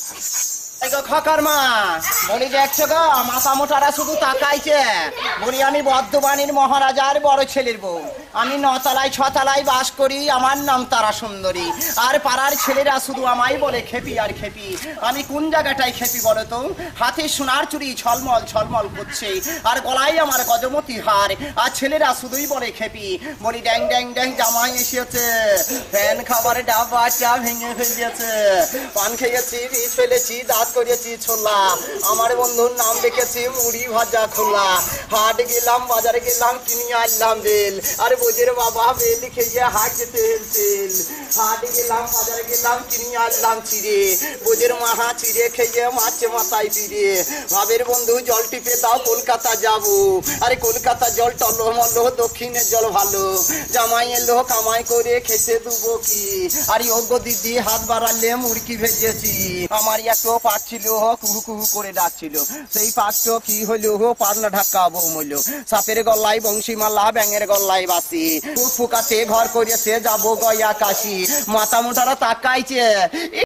খকার মা বলি দেখছো গো মাথা মোটারা শুধু তাকাইছে। বলি আমি বর্ধমানের মহারাজার বড় ছেলের বউ। আমি 9 তলায় 6 তলায় বাস করি। আমার নাম তারা সুন্দরী। আর পাড়ার ছেলেরা শুধু আমায় বলে খেপি আর খেপি। আমি কোন জায়গাটায় খেপি বলো তো? হাতে সোনার চুড়ি ছলমল ছলমল করছে, আর গলায় আমার গজমতি হার। আর ছেলেরা শুধুই বলে খেপি। বলি ড্যাং ড্যাং ড্যাং জামাই এসেছে, ফ্যান খাবারের ডাবাটা ভেঙে ফেলেছে, পান খেয়েছি বিষ ফেলেছি, দাঁত করেছি ছোলা, আমার বন্ধুর নাম দেখেছি মুড়ি ভাজা খোলা। হাট গেলাম বাজারে গেলাম কিনে আনলাম বেল, আর বোঝের বাবা বেল খেয়ে হাট যেতে হেলছিল। হাট গেলাম বাজারে গেলাম কিনে আনলাম চিড়ে, বোঝের মাহা চিড়ে খেয়ে মাছে মাথায় পিড়ে। ভাবের বন্ধু জল টিপে দাও কলকাতা যাবো, আরে কলকাতা জল টলমল, দক্ষিণের জল ভালো। জামাই এলো কামাই করে খেতে দেবো কি, আর যোগ্য দিদি হাত বাড়ালে মুরগি ভেজেছি। আমার একটু পাট ছিল কুহু কুহু করে ডাকছিল, সেই পাটটো কি হলো পারনা ঢাকা বৌমল। সাপের গলায় বংশীমালা ব্যাঙের গলায় বাসি, ফুকাতে ঘর করেছে যাবো গয়া কাশি। মাথা মোটারা তাকাইছে।